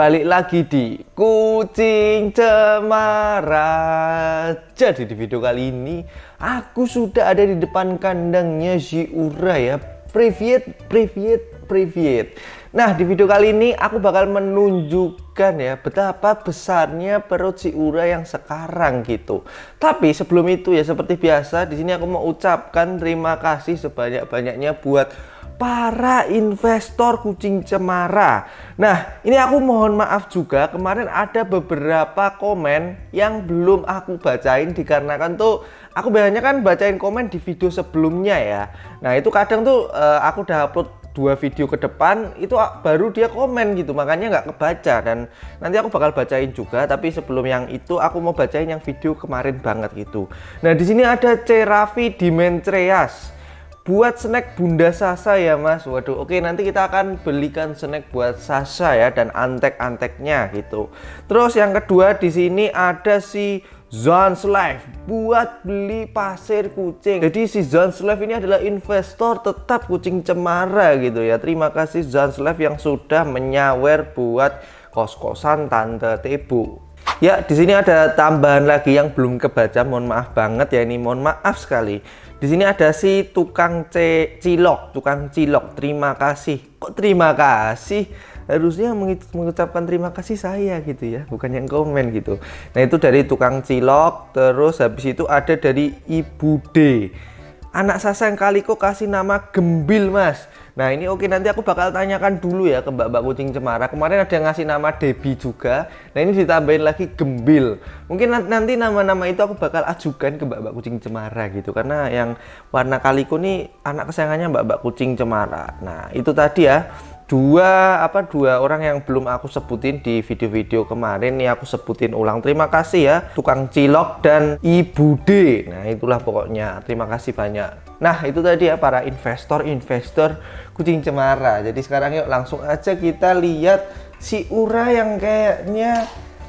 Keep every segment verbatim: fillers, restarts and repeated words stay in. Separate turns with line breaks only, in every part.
balik lagi di Kucing Cemara. Jadi di video kali ini aku sudah ada di depan kandangnya si Ura ya. Privyet, privyet, privyet. Nah, di video kali ini aku bakal menunjukkan ya betapa besarnya perut si Ura yang sekarang gitu. Tapi sebelum itu ya seperti biasa di sini aku mau ucapkan terima kasih sebanyak-banyaknya buat para investor Kucing Cemara. Nah, ini aku mohon maaf juga, kemarin ada beberapa komen yang belum aku bacain dikarenakan tuh aku biasanya kan bacain komen di video sebelumnya ya. Nah, itu kadang tuh uh, aku udah upload dua video ke depan itu baru dia komen gitu, makanya nggak kebaca. Dan nanti aku bakal bacain juga, tapi sebelum yang itu aku mau bacain yang video kemarin banget gitu. Nah, di sini ada Ceravi Dimentreas. Buat snack Bunda Sasa ya Mas. Waduh, oke, nanti kita akan belikan snack buat Sasa ya, dan antek-anteknya gitu. Terus yang kedua di sini ada si Zanslife buat beli pasir kucing. Jadi si Zanslife ini adalah investor tetap Kucing Cemara gitu ya. Terima kasih Zanslife yang sudah menyawer buat kos-kosan Tante Tebu. Ya, di sini ada tambahan lagi yang belum kebaca, mohon maaf banget ya, ini mohon maaf sekali. Di sini ada si tukang C cilok, tukang cilok. Terima kasih. Kok terima kasih? Harusnya mengucapkan terima kasih saya gitu ya, bukan yang komen gitu. Nah, itu dari tukang cilok. Terus habis itu ada dari Ibu D. Anak Sasa yang kaliko kasih nama Gembil Mas. Nah, ini oke, nanti aku bakal tanyakan dulu ya ke mbak-mbak Kucing Cemara. Kemarin ada yang ngasih nama Debbie juga. Nah, ini ditambahin lagi Gembil. Mungkin nanti nama-nama itu aku bakal ajukan ke mbak-mbak Kucing Cemara gitu. Karena yang warna kaliko nih anak kesayangannya mbak-mbak Kucing Cemara. Nah, itu tadi ya. Dua apa dua orang yang belum aku sebutin di video-video kemarin nih aku sebutin ulang. Terima kasih ya tukang cilok dan Ibu D. Nah, itulah pokoknya. Terima kasih banyak. Nah, itu tadi ya para investor-investor Kucing Cemara. Jadi sekarang yuk langsung aja kita lihat si Ura yang kayaknya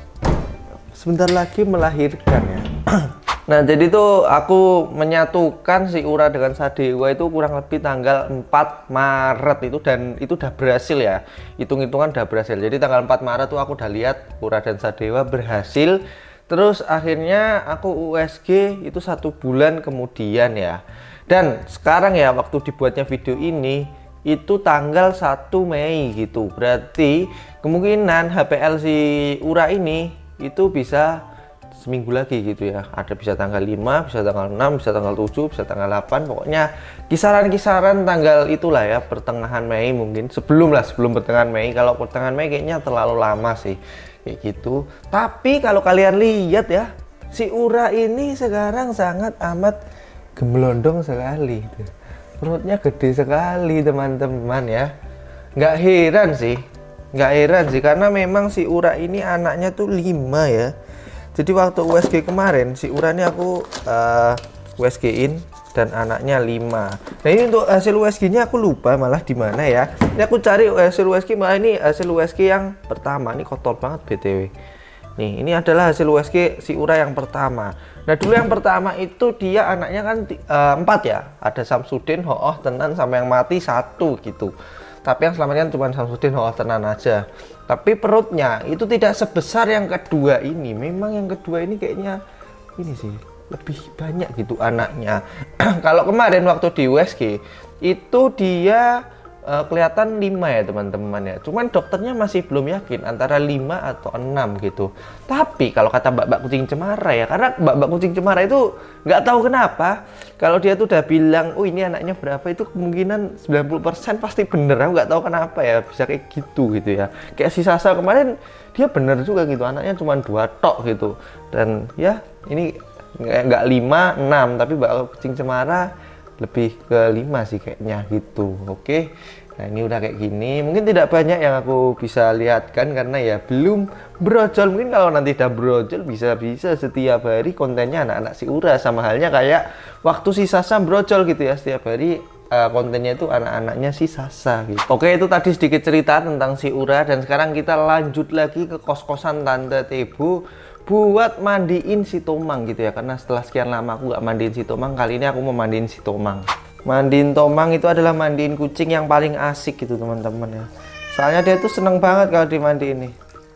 sebentar lagi melahirkan ya. Nah, jadi tuh aku menyatukan si Ura dengan Sadewa itu kurang lebih tanggal empat Maret itu, dan itu udah berhasil ya. Hitung-hitungan udah berhasil. Jadi tanggal empat Maret tuh aku udah lihat Ura dan Sadewa berhasil. Terus akhirnya aku U S G itu satu bulan kemudian ya. Dan sekarang ya waktu dibuatnya video ini itu tanggal satu Mei gitu. Berarti kemungkinan H P L si Ura ini itu bisa seminggu lagi gitu ya. Ada bisa tanggal lima, bisa tanggal enam, bisa tanggal tujuh, bisa tanggal delapan. Pokoknya kisaran-kisaran tanggal itulah ya, pertengahan Mei mungkin. Sebelum lah, sebelum pertengahan Mei. Kalau pertengahan Mei kayaknya terlalu lama sih kayak gitu. Tapi kalau kalian lihat ya, si Ura ini sekarang sangat amat gemblondong sekali gitu. Perutnya gede sekali teman-teman ya. Nggak heran sih, nggak heran sih, karena memang si Ura ini anaknya tuh lima ya. Jadi waktu U S G kemarin si Ura ini aku uh, U S G-in dan anaknya lima. Nah, ini untuk hasil U S G-nya aku lupa malah di mana ya. Ini aku cari hasil U S G, malah ini hasil U S G yang pertama. Ini kotor banget B T W. Nih, ini adalah hasil U S G si Ura yang pertama. Nah, dulu yang pertama itu dia anaknya kan uh, empat ya. Ada Samsudin, Hooh, Tenan, sama yang mati satu gitu. Tapi yang selamatnya cuma Samsudin, Hooh, Tenan aja. Tapi perutnya itu tidak sebesar yang kedua ini. Memang yang kedua ini kayaknya ini sih lebih banyak gitu anaknya. Kalau kemarin waktu di U S G itu dia uh, kelihatan lima ya teman-teman ya. Cuman dokternya masih belum yakin antara lima atau enam gitu. Tapi kalau kata mbak-mbak Kucing Cemara ya, karena mbak-mbak Kucing Cemara itu nggak tahu kenapa kalau dia tuh udah bilang, oh ini anaknya berapa, itu kemungkinan sembilan puluh persen pasti bener. Aku nggak tahu kenapa ya bisa kayak gitu gitu ya. Kayak si Sasa kemarin dia bener juga gitu, anaknya cuma dua tok gitu. Dan ya ini nggak lima, enam, tapi mbak Kucing Cemara lebih ke lima sih kayaknya gitu. Oke. Nah, ini udah kayak gini. Mungkin tidak banyak yang aku bisa lihatkan karena ya belum brojol. Mungkin kalau nanti udah brojol bisa-bisa setiap hari kontennya anak-anak si Ura. Sama halnya kayak waktu si Sasa brojol gitu ya. Setiap hari uh, kontennya itu anak-anaknya si Sasa gitu. Oke, itu tadi sedikit cerita tentang si Ura. Dan sekarang kita lanjut lagi ke kos-kosan Tante Tebu buat mandiin si Tomang gitu ya. Karena setelah sekian lama aku gak mandiin si Tomang, kali ini aku mau mandiin si Tomang. Mandiin Tomang itu adalah mandiin kucing yang paling asik gitu teman-teman ya. Soalnya dia tuh seneng banget kalau dimandi ini.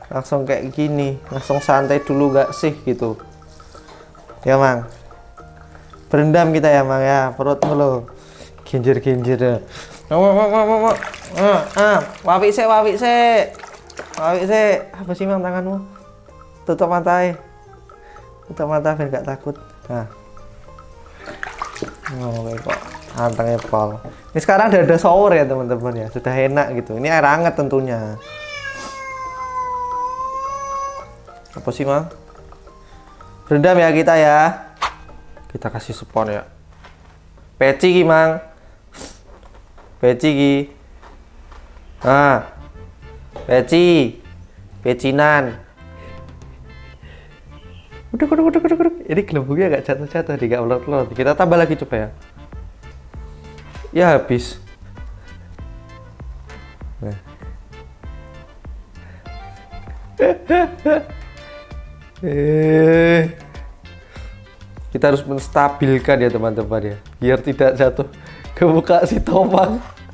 langsung kayak gini, langsung santai dulu gak sih gitu ya Mang. Berendam kita ya Mang ya, perut mulu genjer-genjer ya. Mau mau mau mau ah ah wawik sik wawik sik wawik sik. Apa sih Mang tanganmu? Tutup mata ya, tutup mata biar gak takut. Nah oh kok antengnya pol. Ini sekarang udah ada shower ya teman-teman ya, sudah enak gitu. Ini air hangat tentunya. Apa sih Mang? Berendam ya kita ya. Kita kasih spon ya. Peci ki Mang. Peci ki. Nah. Peci. Pecinan. Udah udah udah udah udah. Ini gelembungnya agak jatuh-jatuh, tidak ulot-ulot. Kita tambah lagi coba ya. Ya habis. Nah. eh. Kita harus menstabilkan ya teman-teman ya, biar tidak jatuh ke muka si Tomang.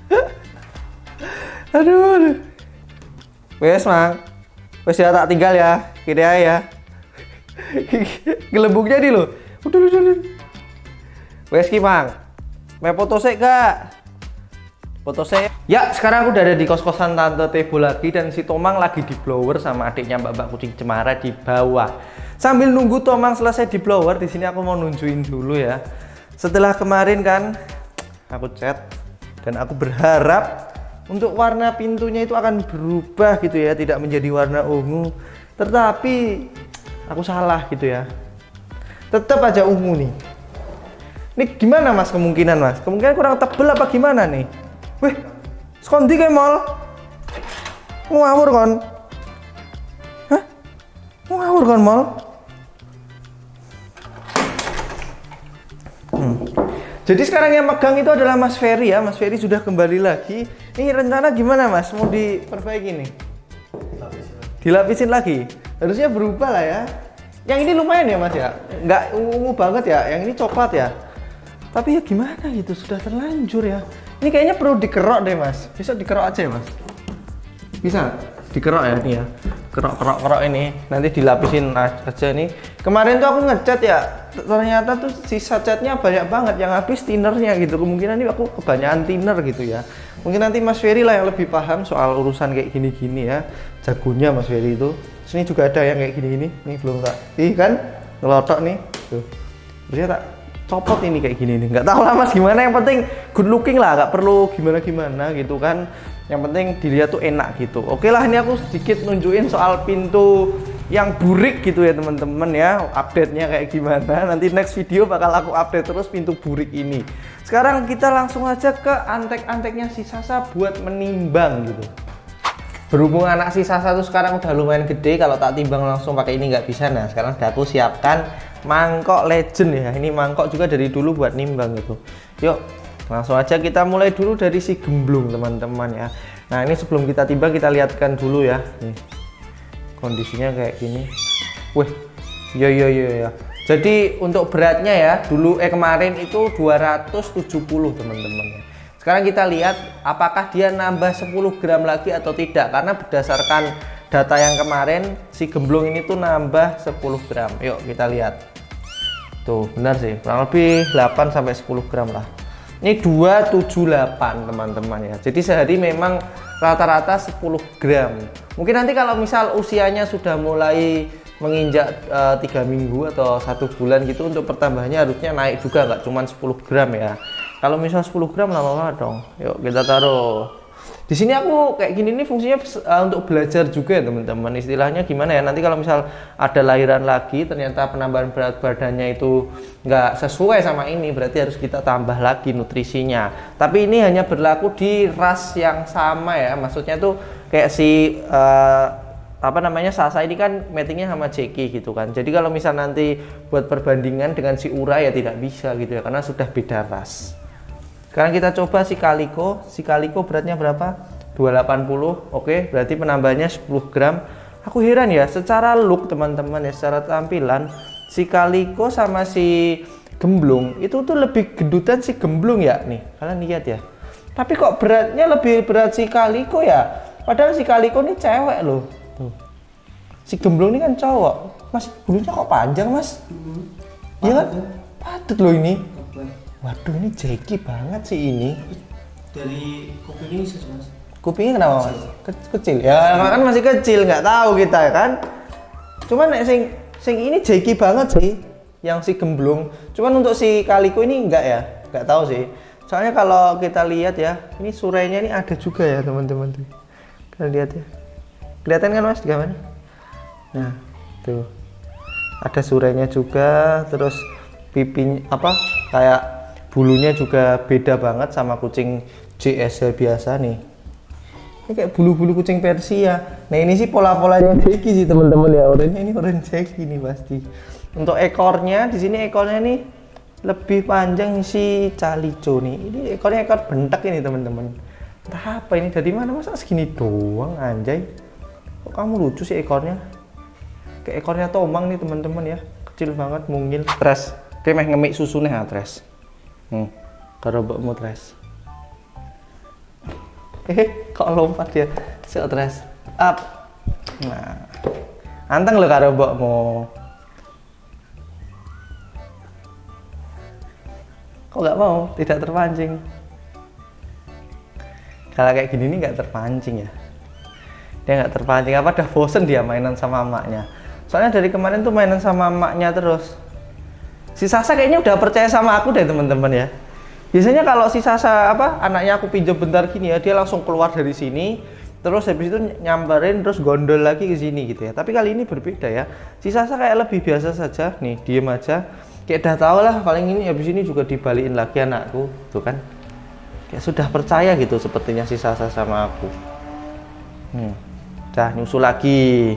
Aduh, aduh. Wes Mang, wes ya tak tinggal ya, gini aja ya. Gelembungnya nih loh. Udah, udah, udah. Wes ki Mang, mau foto sek gak? Foto sek. Ya, sekarang aku udah ada di kos-kosan Tante Tebo lagi dan si Tomang lagi di blower sama adiknya Mbak-mbak kucing cemara di bawah. Sambil nunggu Tomang selesai di blower, di sini aku mau nunjukin dulu ya. Setelah kemarin kan aku cat dan aku berharap untuk warna pintunya itu akan berubah gitu ya, tidak menjadi warna ungu. Tetapi aku salah gitu ya. Tetap aja ungu nih. Ini gimana Mas kemungkinan Mas? Kemungkinan kurang tebel apa gimana nih? Wih, skondi kayak mal. Ngawur kon. Hah? Ngawur kon mal. Hmm. Jadi sekarang yang megang itu adalah Mas Ferry ya. Mas Ferry sudah kembali lagi. Ini rencana gimana Mas? Mau diperbaiki nih? Dilapisin lagi. Harusnya berubah lah ya. Yang ini lumayan ya Mas ya. Nggak ungu banget ya. Yang ini coklat ya. Tapi ya gimana gitu, sudah terlanjur ya. Ini kayaknya perlu dikerok deh Mas. Bisa dikerok aja ya Mas? Bisa dikerok ya nih ya. Kerok-kerok-kerok ini. Nanti dilapisin aja nih. Kemarin tuh aku ngecat ya. Ternyata tuh sisa catnya banyak banget. Yang habis tinernya gitu. Kemungkinan ini aku kebanyakan thinner gitu ya. Mungkin nanti Mas Ferry lah yang lebih paham soal urusan kayak gini-gini ya. Jagonya Mas Ferry itu. Sini juga ada yang kayak gini-gini. Nih belum tak. Ih kan ngelotok nih. Tuh. Terusnya tak copot ini kayak gini nih. Nggak tahu lah Mas gimana. Yang penting good looking lah. Nggak perlu gimana-gimana gitu kan. Yang penting dilihat tuh enak gitu. Oke lah, ini aku sedikit nunjukin soal pintu yang burik gitu ya teman-teman ya. Update-nya kayak gimana. Nanti next video bakal aku update terus pintu burik ini. Sekarang kita langsung aja ke antek-anteknya si Sasa buat menimbang gitu. Berhubung anak si Sasa tuh sekarang udah lumayan gede, kalau tak timbang langsung pakai ini nggak bisa. Nah sekarang udah aku siapkan mangkok legend ya. Ini mangkok juga dari dulu buat nimbang gitu. Yuk langsung aja kita mulai dulu dari si gemblung teman-teman ya. Nah ini sebelum kita timbang kita lihatkan dulu ya. Nih kondisinya kayak gini. Wih, yo yo yo ya. Jadi untuk beratnya ya dulu eh kemarin itu dua ratus tujuh puluh teman-teman ya. Sekarang kita lihat apakah dia nambah sepuluh gram lagi atau tidak, karena berdasarkan data yang kemarin si gemblung ini tuh nambah sepuluh gram. Yuk kita lihat. Tuh benar sih, kurang lebih delapan sampai sepuluh gram lah. Ini dua ratus tujuh puluh delapan teman-teman ya. Jadi sehari memang rata-rata sepuluh gram. Mungkin nanti kalau misal usianya sudah mulai menginjak uh, tiga minggu atau satu bulan gitu, untuk pertambahannya harusnya naik juga, nggak cuma sepuluh gram ya. Kalau misal sepuluh gram lama-lama dong. Yuk kita taruh. Di sini aku kayak gini nih fungsinya uh, untuk belajar juga ya teman-teman. Istilahnya gimana ya? Nanti kalau misal ada lahiran lagi, ternyata penambahan berat badannya itu nggak sesuai sama ini, berarti harus kita tambah lagi nutrisinya. Tapi ini hanya berlaku di ras yang sama ya. Maksudnya tuh kayak si uh, apa namanya Sasa ini kan matingnya sama Jeki gitu kan. Jadi kalau misal nanti buat perbandingan dengan si Ura ya tidak bisa gitu ya, karena sudah beda ras. Sekarang kita coba si Kaliko. Si Kaliko beratnya berapa? dua ratus delapan puluh. Oke, berarti penambahnya sepuluh gram. Aku heran ya, secara look teman-teman ya, secara tampilan si Kaliko sama si gemblung itu tuh lebih gendutan si gemblung ya. Nih, kalian lihat ya. Tapi kok beratnya lebih berat si Kaliko ya? Padahal si Kaliko ini cewek loh. Tuh. Si gemblong ini kan cowok, mas bulunya kok panjang mas? Mm-hmm. Iya kan? Padat loh ini. Waduh ini Jackie banget sih ini.
Dari kupingnya bisa mas?
Kupingnya kenapa mas? Ke- kecil ya kan masih kecil nggak tahu kita ya kan. Cuman nek sing sing ini Jackie banget sih, yang si gemblong. Cuman untuk si Kaliko ini enggak ya, nggak tahu sih. Soalnya kalau kita lihat ya, ini surainya ini ada juga ya teman-teman tuh. Kalian lihat ya, kelihatan kan mas di kamera? Nah tuh ada surainya juga, terus pipinya apa kayak bulunya juga beda banget sama kucing J S L biasa nih. Ini kayak bulu-bulu kucing Persia. Nah ini sih pola-polanya Jackie sih teman-teman ya. Orangnya ini orang Jackie nih pasti. Untuk ekornya di sini ekornya nih lebih panjang si Calico nih. Ini ekornya ekor bentak ini teman-teman. Entah apa ini dari mana masa segini doang anjay. Kok kamu lucu sih ekornya? Kayak ekornya Tomang nih teman-teman ya. Kecil banget mungil. Tres. Kayak meh ngemik susunya ha Tres. Hmm. Karo mbokmu Tres. Eh, kok lompat ya? Sok Tres. Up. Nah. Anteng lho karo mbokmu. Kok nggak mau? Tidak terpancing. Kalau kayak gini nih nggak terpancing ya. Dia nggak terpancing. Apa udah bosen dia mainan sama emaknya? Soalnya dari kemarin tuh mainan sama emaknya terus. Si Sasa kayaknya udah percaya sama aku deh teman-teman ya. Biasanya kalau si Sasa apa anaknya aku pinjam bentar gini ya, dia langsung keluar dari sini, terus habis itu nyamperin terus gondol lagi ke sini gitu ya. Tapi kali ini berbeda ya. Si Sasa kayak lebih biasa saja, nih diem aja. Kayak udah tau lah paling ini habis ini juga dibalikin lagi anakku, tuh kan. Kayak sudah percaya gitu sepertinya si Sasa sama aku. Hmm. Dah nyusul lagi.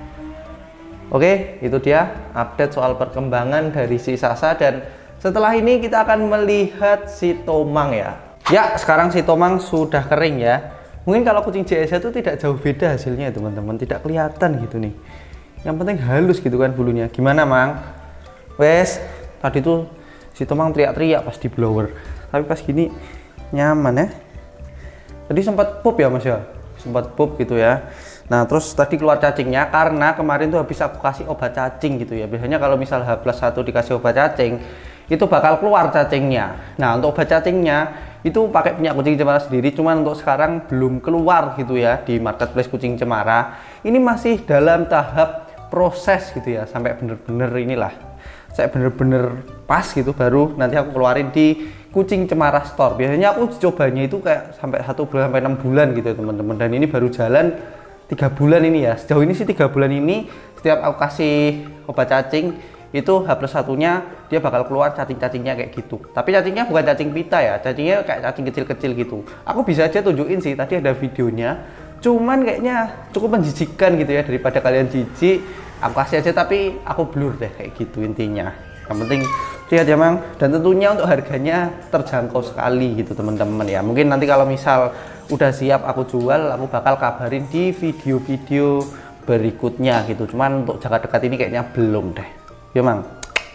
Oke, itu dia update soal perkembangan dari si Sasa, dan setelah ini kita akan melihat si Tomang ya. Ya, sekarang si Tomang sudah kering ya. Mungkin kalau kucing J S itu tidak jauh beda hasilnya teman-teman, tidak kelihatan gitu nih. Yang penting halus gitu kan bulunya. Gimana Mang? Wes, tadi tuh si Tomang teriak-teriak pas di blower, tapi pas gini nyaman ya. Tadi sempat pup ya Mas ya, sempat pup gitu ya. Nah terus tadi keluar cacingnya karena kemarin tuh habis aku kasih obat cacing gitu ya. Biasanya kalau misal H plus satu dikasih obat cacing itu bakal keluar cacingnya. Nah untuk obat cacingnya itu pakai punya kucing cemara sendiri, cuman untuk sekarang belum keluar gitu ya di marketplace kucing cemara. Ini masih dalam tahap proses gitu ya, sampai bener-bener inilah saya bener-bener pas gitu baru nanti aku keluarin di kucing cemara store. Biasanya aku cobanya itu kayak sampai satu bulan sampai enam bulan gitu ya teman-teman, dan ini baru jalan tiga bulan ini ya. Sejauh ini sih tiga bulan ini setiap aku kasih obat cacing itu H plus satunya dia bakal keluar cacing-cacingnya kayak gitu. Tapi cacingnya bukan cacing pita ya, cacingnya kayak cacing kecil-kecil gitu. Aku bisa aja tunjukin sih, tadi ada videonya, cuman kayaknya cukup menjijikkan gitu ya, daripada kalian jijik aku kasih aja tapi aku blur deh kayak gitu intinya. Yang penting lihat ya Mang, dan tentunya untuk harganya terjangkau sekali gitu teman-teman ya. Mungkin nanti kalau misal udah siap aku jual, aku bakal kabarin di video-video berikutnya gitu. Cuman untuk jangka dekat ini kayaknya belum deh. Ya Mang,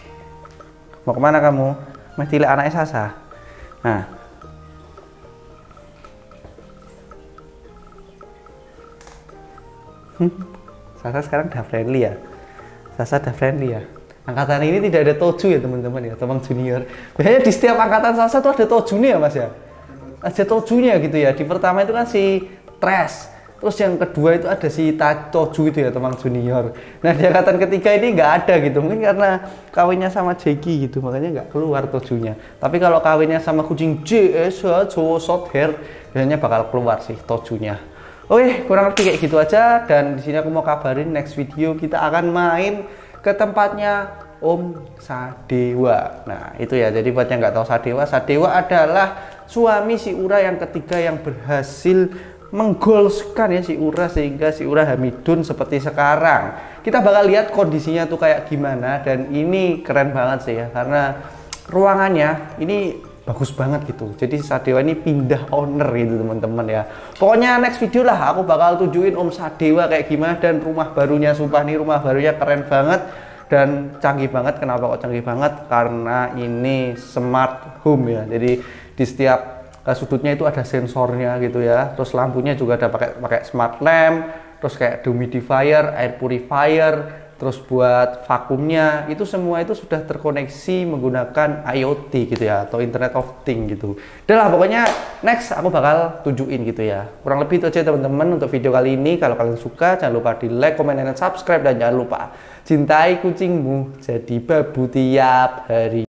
mau kemana kamu? Mesti lihat anaknya Sasa. Nah, hmm. Sasa sekarang udah friendly ya. Sasa udah friendly ya. Angkatan ini tidak ada Toju ya teman-teman ya, Tomang Junior. Biasanya di setiap angkatan Sasa tuh ada Tojunya ya Mas ya. Ada Tojunya gitu ya. Di pertama itu kan si Tres. Terus yang kedua itu ada si Toju itu ya, Tomang Junior. Nah di angkatan ketiga ini nggak ada gitu, mungkin karena kawinnya sama Jackie gitu, makanya nggak keluar Tojunya. Tapi kalau kawinnya sama kucing J S Jawa Short Hair, biasanya bakal keluar sih Tojunya. Oke, kurang lebih kayak gitu aja. Dan di sini aku mau kabarin next video kita akan main ke tempatnya Om Sadewa. Nah itu ya, jadi buat yang nggak tahu Sadewa, Sadewa adalah suami si Ura yang ketiga yang berhasil menggolskan ya si Ura sehingga si Ura Hamidun seperti sekarang. Kita bakal lihat kondisinya tuh kayak gimana, dan ini keren banget sih ya karena ruangannya ini bagus banget gitu. Jadi Sadewa ini pindah owner gitu teman-teman ya. Pokoknya next video lah aku bakal tunjukin Om Sadewa kayak gimana, dan rumah barunya, sumpah nih rumah barunya keren banget dan canggih banget. Kenapa kok canggih banget? Karena ini smart home ya. Jadi di setiap sudutnya itu ada sensornya gitu ya. Terus lampunya juga ada pakai pakai smart lamp,
terus kayak dehumidifier, air purifier, terus buat vakumnya, itu semua itu sudah terkoneksi menggunakan I O T gitu ya, atau Internet of Things gitu. Udah lah, pokoknya next aku bakal tunjukin gitu ya. Kurang lebih itu aja teman-teman untuk video kali ini. Kalau kalian suka, jangan lupa di like, komen, dan subscribe. Dan jangan lupa cintai kucingmu jadi babu tiap hari.